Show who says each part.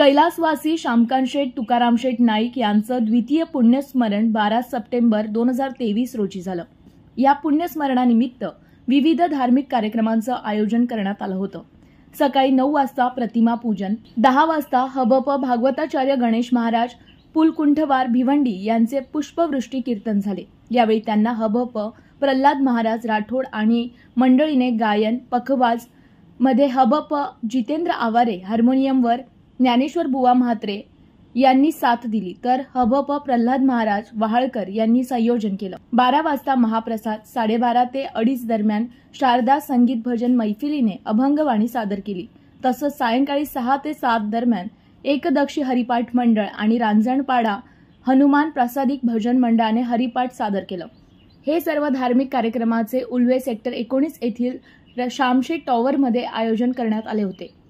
Speaker 1: कैलासवासी शामकांतशेठ तुकारामशेठ नाईक यांचं द्वितीय पुण्यस्मरण 12 सप्टेंबर 2023 रोजी झालं। या पुण्यस्मरणानिमित्त विविध धार्मिक कार्यक्रमांचं आयोजन करण्यात आलं होतं। सकाळी 9 वाजता प्रतिमा पूजन, 10 वाजता हबप भागवताचार्य गणेश महाराज पुलकुंठवार भिवंडी यांचे पुष्पवृष्टी कीर्तन झाले। यावेळी त्यांना हबप प्रल्हाद महाराज राठोड आणि मंडळीने गायन पखवाज मध्ये हबप जितेंद्र आवारे हार्मोनियमवर, ज्ञानेश्वर बुवा म्हात्रे यांनी साथ दिली, तर हबप प्रल्हाद महाराज वहाळकर यांनी संयोजन केलं। 12 वाजता महाप्रसाद, 12:30 ते 2:30 दरम्यान शारदा संगीत भजन मैफिलीने अभंगवाणी सादर केली। तसंच सायंकाळी 6 ते 7 दरम्यान एकदक्षी हरिपाठ मंडळ आणि रांजणपाडा हनुमान प्रसादिक भजन मंडळाने हरिपाठ सादर केलं। हे सर्व धार्मिक कार्यक्रमाचे उल्वे सेक्टर 19 येथील शामशेठ टॉवरमध्ये आयोजन करण्यात आले होते।